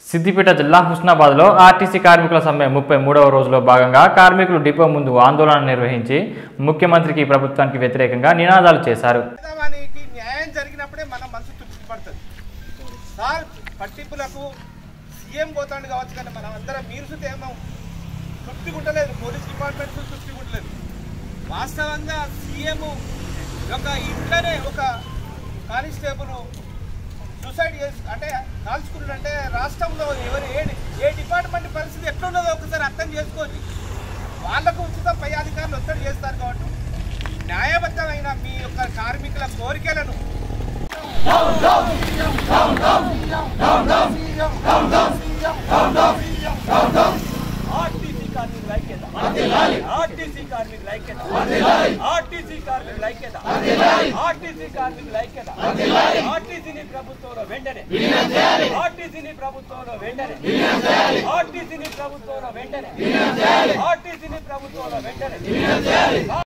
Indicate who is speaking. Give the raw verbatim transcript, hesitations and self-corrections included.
Speaker 1: సిద్దిపేట జిల్లా హుస్నాబాద్లో ఆర్టీసీ కార్మికుల సమ్మె ముప్పై మూడవ రోజులో భాగంగా కార్మికులు డిపో ముందు ఆందోళన నిర్వహించి ముఖ్యమంత్రికి ప్రభుత్వానికి వ్యతిరేకంగా నినాదాలు చేశారు.
Speaker 2: న్యాయం జరిగినప్పుడే మన మనసు తృప్తి పడుతుంది సార్. పట్టింపులకు సీఎం పోతాడు కావచ్చు, కానీ మనం అందరం మీరు ఏమో తృప్తి ఉండలేదు, పోలీస్ డిపార్ట్మెంట్ తృప్తి ఉండలేదు. వాస్తవంగా సీఎం ఒక ఇంట్లోనే ఒక కానిస్టేబుల్ సూసైడ్ చేసి అంటే కాల్చుకున్నాడు అంటే రాష్ట్రంలో ఎవరు ఏ ఏ డిపార్ట్మెంట్ పరిస్థితి ఎట్లున్నదో ఒకసారి అర్థం చేసుకోండి. వాళ్లకు ఉచితం పై అధికారులు ఒత్తిడి చేస్తారు కాబట్టి న్యాయబద్ధమైన మీ యొక్క కార్మికుల కోరికలను ఆర్టీసీ కార్మికుల ఐక్యత, ఆర్టీసీ కార్మికుల ఐక్యత, ఆర్టీసీ కార్మికుల ఐక్యత, ఆర్టీసీ కార్మికుల ఐక్యత, ఆర్టీసీని ప్రభుత్వంలో వెంటనే, ఆర్టీసీని ప్రభుత్వంలో వెంటనే, ఆర్టీసీని ప్రభుత్వంలో వెంటనే, ఆర్టీసీని ప్రభుత్వంలో వెంటనే.